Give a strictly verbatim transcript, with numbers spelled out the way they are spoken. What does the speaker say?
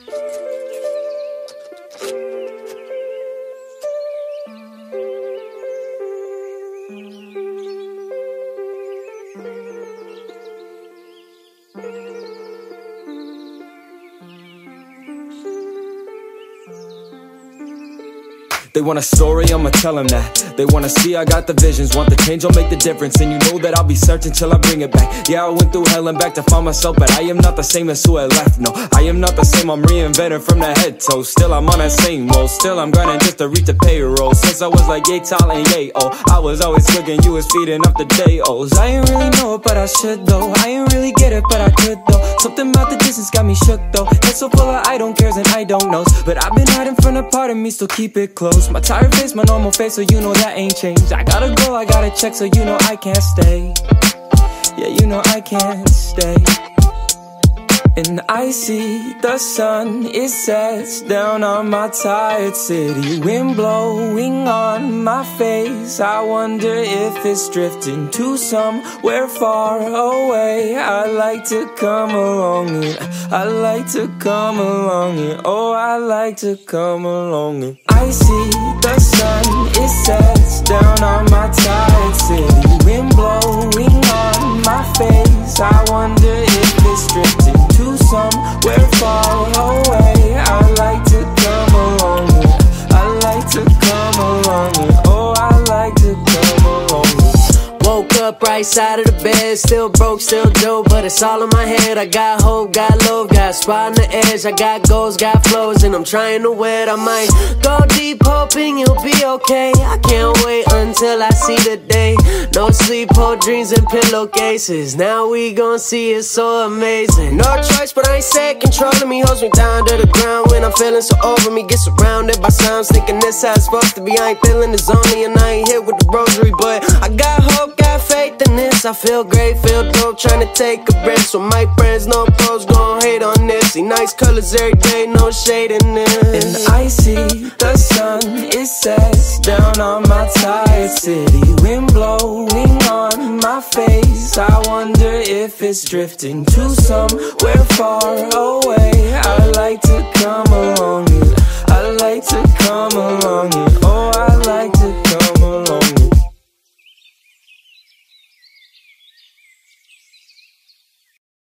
They want a story, I'ma tell them that. They wanna see I got the visions, want the change, I'll make the difference. And you know that I'll be searching till I bring it back. Yeah, I went through hell and back to find myself, but I am not the same as who I left. No, I am not the same, I'm reinvented from the head to toe. Still I'm on that same road, still I'm grinding just to reach the payroll. Since I was like yay tall and yay oh, I was always cooking, you was feeding up the day-ohs. I ain't really know it, but I should though. I ain't really get it, but I could though. Something about the distance got me shook though. Head so full of I don't cares and I don't knows. But I've been hiding from a part of me, still keep it close. My tired face, my normal face, so you know that ain't changed. I gotta go, I gotta check, so you know I can't stay. Yeah, you know I can't stay. And I see the sun, it sets down on my tired city. Wind blowing on my face, I wonder if it's drifting to somewhere far away. I like to come along and I like to come along and oh, I like to come along and I see the sun, it sets down on my tired city. Wind blowing on my face, I wonder if it's drifting to somewhere far away. I like to come along and I like to come along and oh, I like to come along and woke up right side of the bed, still broke, still dope, but it's all in my head. I got hope, got love, got a spot on the edge. I got goals, got flows, and I'm trying to wed. I might go deep, hoping you'll be okay. I can't wait until I see the day. No sleep, hold dreams and pillowcases. Now we gon' see it so amazing. No choice, but I ain't set controlling me. Holds me down to the ground when I'm feeling so over me. Get surrounded by sounds, thinking this how it's supposed to be. I ain't feeling this only, and I ain't here with the rosary, but I got hope, got faith in this. I feel great, feel dope, trying to take a breath. So my friends, no pros, gon' hate on this. See nice colors every day, no shade in this. And I see the sun, it sets down on my tired city. Wind blowing on my face, I wonder if it's drifting to somewhere far away. I like to